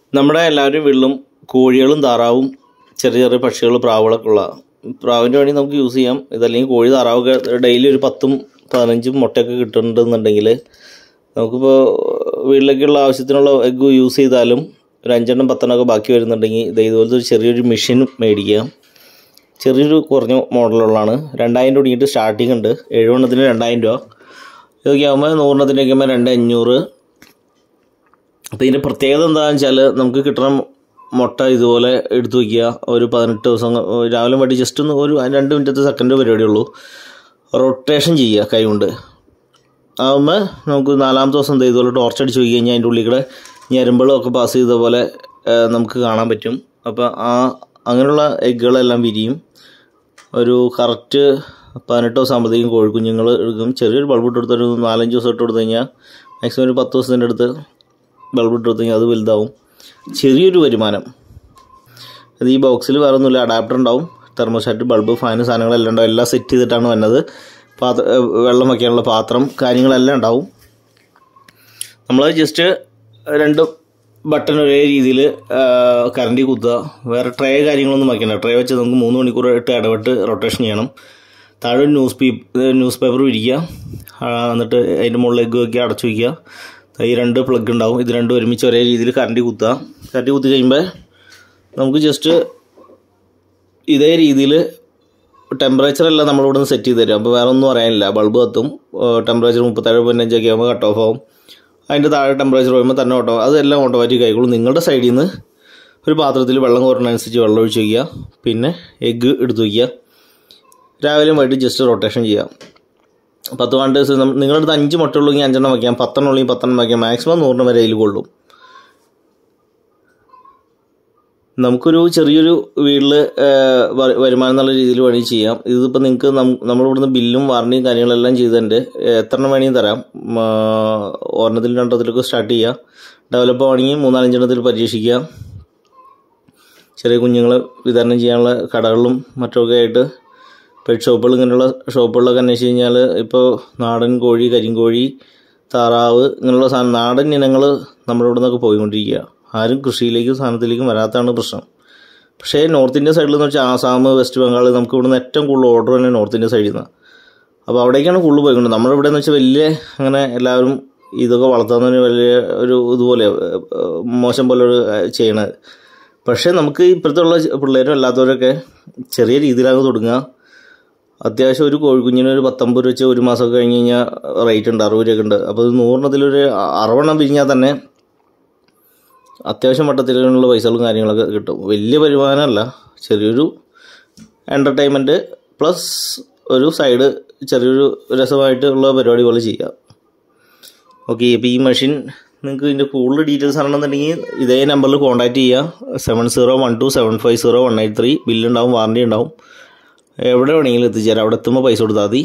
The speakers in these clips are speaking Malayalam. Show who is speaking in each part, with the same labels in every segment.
Speaker 1: നമ്മുടെ എല്ലാവരും വീട്ടിലും കോഴികളും താറാവും ചെറിയ ചെറിയ പക്ഷികൾ പ്രാവുകളൊക്കെ ഉള്ള പ്രാവിൻ്റെ വേണ്ടി നമുക്ക് യൂസ് ചെയ്യാം. ഇതല്ലെങ്കിൽ കോഴി താറാവൊക്കെ ഡെയിലി ഒരു 10-15 മുട്ടയൊക്കെ കിട്ടുന്നുണ്ടെന്നുണ്ടെങ്കിൽ നമുക്കിപ്പോൾ വീട്ടിലേക്കുള്ള ആവശ്യത്തിനുള്ള എഗ്ഗ് യൂസ് ചെയ്താലും ഒരു 5-10 ഒക്കെ ബാക്കി വരുന്നുണ്ടെങ്കിൽ ഇതുപോലത്തെ ഒരു ചെറിയൊരു മെഷീൻ മേടിക്കുക. ചെറിയൊരു കുറഞ്ഞ മോഡലുള്ളതാണ്. 2000 തുടങ്ങിയിട്ട് സ്റ്റാർട്ടിങ് ഉണ്ട്. 7 എണ്ണത്തിന് 2000 രൂപ. ഇതൊക്കെ ആകുമ്പോൾ 100 എണ്ണത്തിനൊക്കെ ആകുമ്പോൾ 2500. അപ്പോൾ ഇതിൻ്റെ പ്രത്യേകത എന്താണെന്ന് വെച്ചാൽ നമുക്ക് കിട്ടുന്ന മുട്ട ഇതുപോലെ എടുത്തു വയ്ക്കുക. ഒരു 18 ദിവസം രാവിലെ വേണ്ടി ജസ്റ്റ് ഒന്ന് ഒരു 2 മിനിറ്റത്തെ സെക്കൻഡ് പരിപാടിയുള്ളൂ. റൊട്ടേഷൻ ചെയ്യുക കൈ കൊണ്ട്. ആകുമ്പോൾ നമുക്ക് 4ാമത്തെ ദിവസം ഇതുപോലെ ടോർച്ച് അടിച്ച് പോയി കഴിഞ്ഞാൽ അതിൻ്റെ ഉള്ളിൽ കൂടെ ഞരമ്പുകളൊക്കെ പാസ് ചെയ്ത പോലെ നമുക്ക് കാണാൻ പറ്റും. അപ്പോൾ അങ്ങനെയുള്ള എഗ്ഗുകളെല്ലാം വിരിയും. ഒരു കറക്റ്റ് 18 ദിവസം ആകുമ്പോഴത്തേക്കും കോഴിക്കുഞ്ഞുങ്ങൾ എടുക്കും. ചെറിയൊരു ബൾബ് ഇട്ട് കൊടുത്തൊരു 4-5 ദിവസം ഇട്ട് കൊടുത്തു കഴിഞ്ഞാൽ മാക്സിമം ഒരു 10 ദിവസത്തിൻ്റെ അടുത്ത് ബൾബ് ഇട്ട് കൊടുത്തു കഴിഞ്ഞാൽ അത് വലുതാവും. ചെറിയൊരു വരുമാനം. അത് ഈ ബോക്സിൽ വേറെ ഒന്നുമില്ല, അഡാപ്റ്റർ ഉണ്ടാവും, തെർമോസ്റ്റാറ്റ്, ബൾബ്, ഫാന് സാധനങ്ങളെല്ലാം ഉണ്ടാവും. എല്ലാം സെറ്റ് ചെയ്തിട്ടാണ് വന്നത്. വെള്ളം വയ്ക്കാനുള്ള പാത്രം കാര്യങ്ങളെല്ലാം ഉണ്ടാവും. നമ്മൾ ജസ്റ്റ് 2 ബട്ടൺ ഒരേ രീതിയിൽ കറണ്ടി കുത്തുക. വേറെ ട്രേ കാര്യങ്ങളൊന്നും വയ്ക്കണ്ട. ട്രേ വെച്ച് നമുക്ക് 3 മണിക്കൂർ ഇടവിട്ട് റൊട്ടേഷൻ ചെയ്യണം. താഴെ ഒരു ന്യൂസ് പേപ്പർ വിരിക്കുക. എന്നിട്ട് അതിൻ്റെ മുകളിൽ എഗ്ഗ് വയ്ക്കുക, അടച്ചു വയ്ക്കുക. ഈ 2 പ്ലഗ് ഉണ്ടാവും. ഇത് 2 ഒരുമിച്ച് ഒരേ രീതിയിൽ കറണ്ടി കുത്തുക. കറണ്ടി കുത്തി കഴിയുമ്പോൾ നമുക്ക് ജസ്റ്റ് ഇതേ രീതിയിൽ ടെമ്പറേച്ചറെല്ലാം നമ്മളിവിടെ നിന്ന് സെറ്റ് ചെയ്ത് തരും. അപ്പോൾ വേറെ ഒന്നും അറിയാനില്ല. ബൾബ് കത്തും. ടെമ്പറേച്ചർ 37.5 ഒക്കെ ആകുമ്പോൾ കട്ട് ഓഫ് ആവും. അതിൻ്റെ താഴെ ടെമ്പറേച്ചർ വരുമ്പോൾ തന്നെ അതെല്ലാം ഓട്ടോമാറ്റിക് ആയിക്കോളും. നിങ്ങളുടെ സൈഡിൽ നിന്ന് ഒരു പാത്രത്തിൽ വെള്ളം കോരുന്നതനുസരിച്ച് വെള്ളം ഒഴിച്ച് വയ്ക്കുക. പിന്നെ എഗ്ഗ് എടുത്ത് വയ്ക്കുക. രാവിലെയും വൈകിട്ട് ജസ്റ്റ് റൊട്ടേഷൻ ചെയ്യുക. 10 ദിവസം നിങ്ങളുടെ അടുത്ത് 5 മുട്ട ഉള്ളെങ്കിൽ 5 എണ്ണം വയ്ക്കാം. 10 എണ്ണം ഉള്ളെങ്കിൽ 10 എണ്ണം വയ്ക്കാം. മാക്സിമം 100 വരെ അതിൽ കൊള്ളും. നമുക്കൊരു ചെറിയൊരു വീട്ടിൽ വരുമാനം എന്നുള്ള രീതിയിൽ വേണമെങ്കിൽ ചെയ്യാം. ഇതിപ്പോൾ നിങ്ങൾക്ക് നമ്മളിവിടുന്ന് ബില്ലും വാറണ്ടിയും കാര്യങ്ങളെല്ലാം ചെയ്തിട്ടുണ്ട്. എത്ര എണ്ണം വേണമെങ്കിൽ തരാം. 1 2 എണ്ണത്തിലൊക്കെ സ്റ്റാർട്ട് ചെയ്യുക. ഡെവലപ്പ് ആണെങ്കിൽ 3-4 എണ്ണത്തിൽ പരീക്ഷിക്കുക. ചെറിയ കുഞ്ഞുങ്ങളെ വിതരണം ചെയ്യാനുള്ള കടകളിലും മറ്റൊക്കെ ആയിട്ട് പെറ്റ് ഷോപ്പുകൾ, ഇങ്ങനെയുള്ള ഷോപ്പുകളിലൊക്കെ അന്വേഷിച്ച് കഴിഞ്ഞാൽ ഇപ്പോൾ നാടൻ കോഴി, കരിങ്കോഴി, താറാവ് ഇങ്ങനെയുള്ള നാടൻ ഇനങ്ങൾ നമ്മുടെ ഇവിടെ നിന്നൊക്കെ പോയിക്കൊണ്ടിരിക്കുക. ആരും കൃഷിയിലേക്കും സാധനത്തിലേക്കും വരാത്തതാണ് പ്രശ്നം. പക്ഷേ നോർത്ത് ഇന്ത്യൻ സൈഡിൽ എന്ന് വെച്ചാൽ ആസാം, വെസ്റ്റ് ബംഗാൾ, നമുക്ക് ഇവിടുന്ന് ഏറ്റവും കൂടുതൽ ഓർഡർ തന്നെ നോർത്ത് ഇന്ത്യൻ സൈഡിൽ നിന്നാണ്. അപ്പോൾ അവിടേക്കാണ് കൂടുതൽ പോയിക്കൊണ്ട്. നമ്മുടെ ഇവിടെ എന്ന് വെച്ചാൽ വലിയ അങ്ങനെ എല്ലാവരും ഇതൊക്കെ വളർത്തുന്നതിന് വലിയ ഒരു ഇതുപോലെ മോശം പോലെ ഒരു ചെയ്യണത്. പക്ഷേ നമുക്ക് ഇപ്പോഴത്തുള്ള പിള്ളേരും അല്ലാത്തവരൊക്കെ ചെറിയ രീതിയിലാണ് തുടങ്ങുക. അത്യാവശ്യം ഒരു കോഴിക്കുഞ്ഞിന് ഒരു 19 രൂപ വെച്ച് ഒരു മാസമൊക്കെ കഴിഞ്ഞ് കഴിഞ്ഞാൽ റേറ്റ് ഉണ്ട്, 60 രൂപയൊക്കെ ഉണ്ട്. അപ്പോൾ 100 എണ്ണത്തിലൊരു 60 എണ്ണം വിരിഞ്ഞാൽ തന്നെ അത്യാവശ്യം മട്ടത്തിലുള്ള പൈസകളും കാര്യങ്ങളൊക്കെ കിട്ടും. വലിയ വരുമാനമല്ല, ചെറിയൊരു എൻ്റർടൈൻമെൻറ്റ് പ്ലസ് ഒരു സൈഡ് ചെറിയൊരു രസമായിട്ടുള്ള പരിപാടി പോലെ ചെയ്യാം. ഓക്കെ. ഇപ്പോൾ ഈ മെഷീൻ നിങ്ങൾക്ക് ഇതിൻ്റെ കൂടുതൽ ഡീറ്റെയിൽസ് അറിയണമെന്നുണ്ടെങ്കിൽ ഇതേ നമ്പറിൽ കോൺടാക്റ്റ് ചെയ്യുക. 7012750183. ബില്ലുണ്ടാവും, വാറണ്ടി ഉണ്ടാവും. എവിടെ വേണമെങ്കിലും എത്തിച്ചേരാം. അവിടെ എത്തുമ്പോൾ പൈസ കൊടുത്താൽ മതി.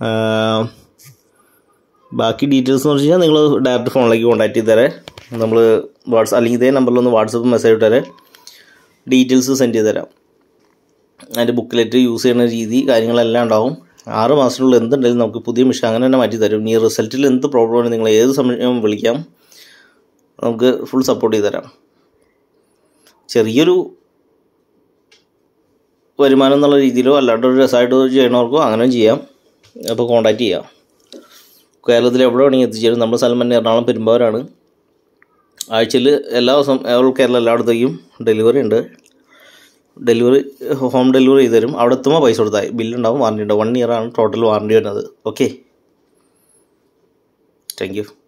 Speaker 1: ബാക്കി ഡീറ്റെയിൽസ് എന്ന് വെച്ച് കഴിഞ്ഞാൽ നിങ്ങൾ ഡയറക്റ്റ് ഫോണിലേക്ക് കോൺടാക്ട് ചെയ്ത് തരാം. നമ്മൾ അല്ലെങ്കിൽ ഇതേ നമ്പറിലൊന്ന് വാട്സപ്പ് മെസ്സേജ് ഇട്ടുതരാം. ഡീറ്റെയിൽസ് സെൻഡ് ചെയ്ത് തരാം. അതിൻ്റെ ബുക്കിലെറ്റ് യൂസ് ചെയ്യുന്ന രീതി കാര്യങ്ങളെല്ലാം ഉണ്ടാവും. 6 മാസത്തിനുള്ളിൽ എന്തുണ്ടെങ്കിലും നമുക്ക് പുതിയ മെഷീൻ അങ്ങനെ തന്നെ മാറ്റി തരും. ഈ റിസൾട്ടിൽ എന്ത് പ്രോബ്ലം ആണ് നിങ്ങൾ ഏത് സമയം വിളിക്കാം, നമുക്ക് ഫുൾ സപ്പോർട്ട് ചെയ്ത് തരാം. ചെറിയൊരു വരുമാനം എന്നുള്ള രീതിയിലോ അല്ലാണ്ട് ഒരു രസമായിട്ട് ചെയ്യണവർക്കോ അങ്ങനെ ചെയ്യാം. അപ്പോൾ കോൺടാക്റ്റ് ചെയ്യാം. കേരളത്തിൽ എവിടെ വേണമെങ്കിൽ എത്തിച്ചേരും. നമ്മുടെ സ്ഥലം തന്നെ എറണാകുളം പെരുമ്പാവൂരാണ്. ആഴ്ചയിൽ എല്ലാ ദിവസവും കേരളം എല്ലായിടത്തേക്കും ഡെലിവറി ഉണ്ട്. ഹോം ഡെലിവറി ചെയ്ത് തരും. അവിടെ എത്തുമ്പോൾ പൈസ കൊടുത്താൽ ബില്ലുണ്ടാവും, വാറണ്ടി ഉണ്ടാവും. 1 ഇയറാണ് ടോട്ടൽ വാറണ്ടി വരുന്നത്. Okay, thank U.